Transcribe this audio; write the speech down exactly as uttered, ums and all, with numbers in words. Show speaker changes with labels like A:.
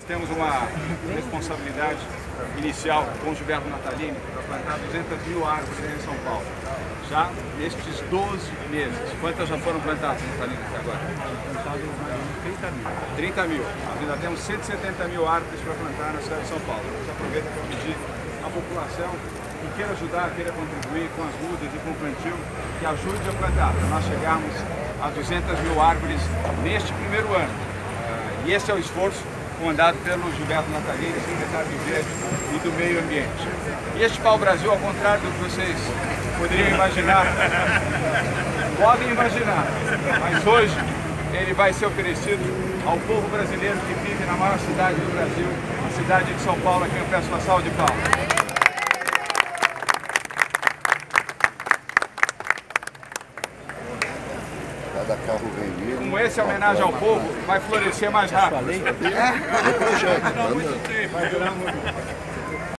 A: Temos uma responsabilidade inicial com o Gilberto Natalini para plantar duzentas mil árvores em São Paulo. Já nestes doze meses. Quantas já foram plantadas, Natalini, até agora? trinta mil. Nós ainda temos cento e setenta mil árvores para plantar na cidade de São Paulo. A gente aproveita para pedir à população que queira ajudar, queira contribuir com as mudas e com o plantio, que ajude a plantar, para nós chegarmos a duzentas mil árvores neste primeiro ano. E esse é o esforço comandado pelo Gilberto Natalini, secretário de Verde e do Meio Ambiente. E este Pau Brasil, ao contrário do que vocês poderiam imaginar, podem imaginar, mas hoje ele vai ser oferecido ao povo brasileiro que vive na maior cidade do Brasil, a cidade de São Paulo, a quem eu peço uma salva de palmas.
B: Cada carro vendido.
A: Como esse é homenagem ao povo, vai florescer mais rápido.
B: É projeto.
A: Vai durar muito tempo.